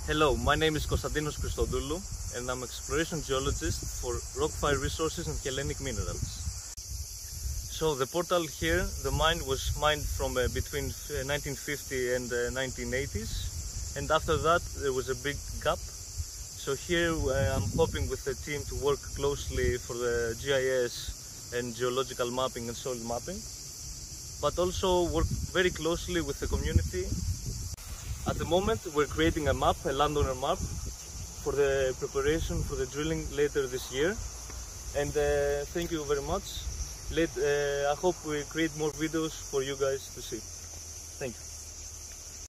Hello, my name is Konstantinos Molaoi and I'm exploration geologist for Rockfire resources and Hellenic minerals. So the portal here, the mine was mined from between 1950 and 1980s, and after that there was a big gap. So here I'm hoping with the team to work closely for the GIS and geological mapping and soil mapping, but also work very closely with the community. At the moment we're creating a map, a landowner map, for the preparation for the drilling later this year. And thank you very much. I hope we create more videos for you guys to see. Thank you.